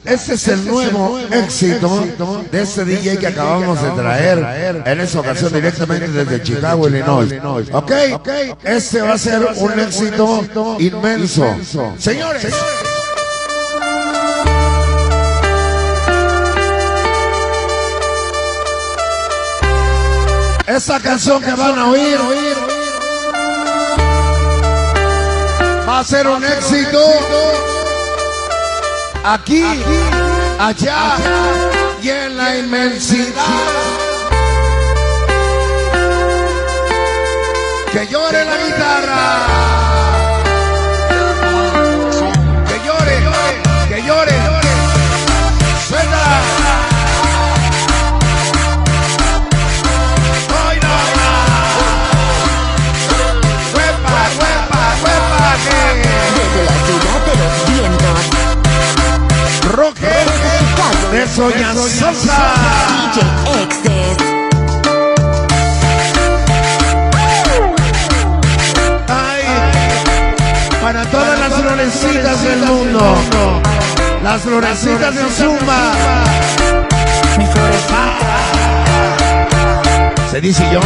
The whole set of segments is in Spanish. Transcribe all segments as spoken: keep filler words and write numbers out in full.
Este es el nuevo éxito de este D J que acabamos de traer en esta ocasión directamente desde Chicago, Illinois. ¿Ok? Este va a ser un éxito inmenso. Señores. Esta canción que van a oír va a ser un éxito aquí, allá y en la inmensidad. Que llore la guitarra, que llore, que llore, suena. Desde la ciudad de los vientos, Roque de Soña Sosa, D J Excess. Ay, para todas las florecitas del mundo, las florecitas de Zumba. Mi florecita. Se dice yo.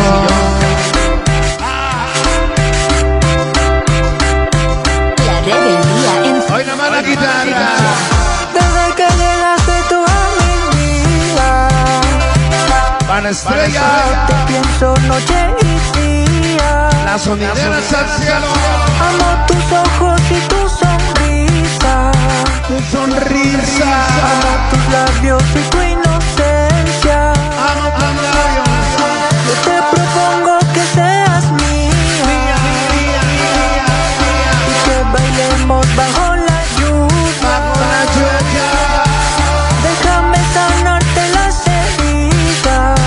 Hoy nada más la guitarra. Desde que llegaste tú a mi vida, Para estrella, te pienso noche y día. las sonideras al cielo. Amo tus ojos y tu sonrisa, Tu sonrisa. amo tus labios y tu inocencia. Amo tus labios. Yo te propongo que seas mía, Mía, mía, mía, y que bailemos bajo la lluvia. bajo la lluvia. Déjame sanarte las heridas.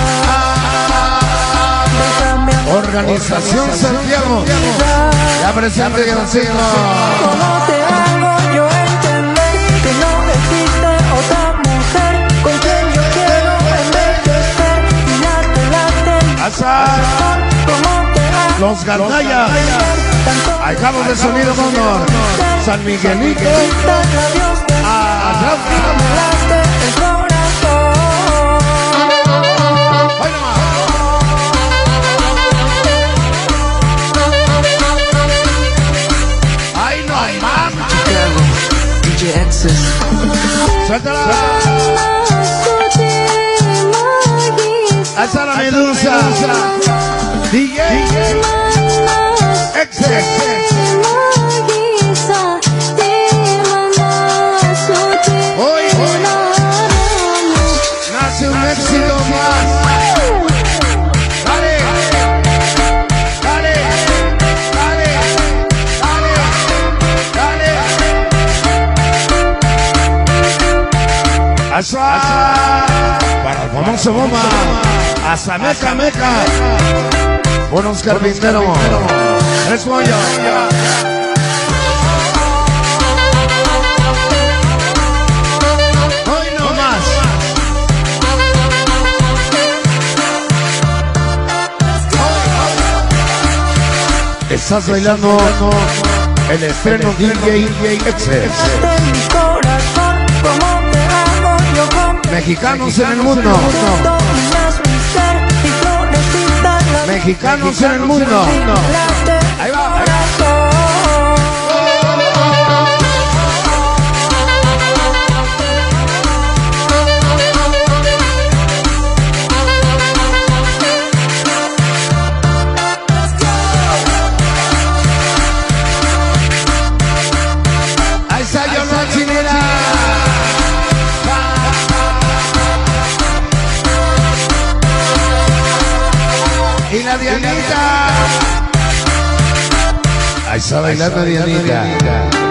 Déjame amar. Organización Santiago. La presente que nos sigo. ¿Cómo te hago yo entender que no existe otra mujer con quien yo quiero envejecer y darte la Azar. ¿Cómo te hago Los Gandayas. tanto Al cabo de sonido honor. San Miguelito. Ah, me late el corazón? Hoy nomás. Ay, no hay más. D J Excess. Suéltala. Alza la medusa. D J Excess. Hoy nace un éxito más. Dale, dale, dale, dale, dale. Asa para el famoso bomba. Asa meca meca. Buenos carpinteros. Es pollo. Hoy no más. Estás bailando el estreno D J Excess. Mexicanos en el mundo. Mexicanos en el mundo. Ahí va, ahí va. Ahí está yo la chinera. Y la Dianita. Ahí está bailando Dianita.